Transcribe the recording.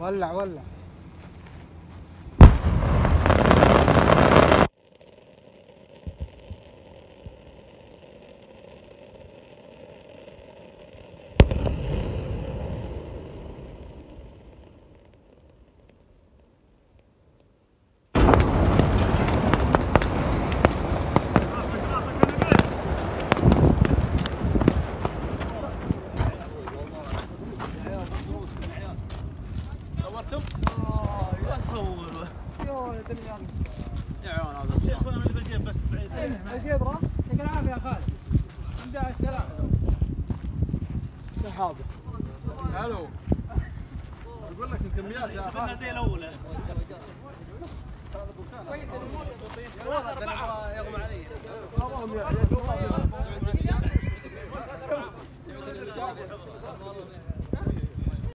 ولع ولع. يا عيون هذا شيخ انا اللي بجيب بس بعيد. ايش يضرب؟ يعطيك العافيه يا خالد. 11 سحابه. الو. اقول لك الكميات يا خالد زي الاولى. كويس يغمى علي. علي.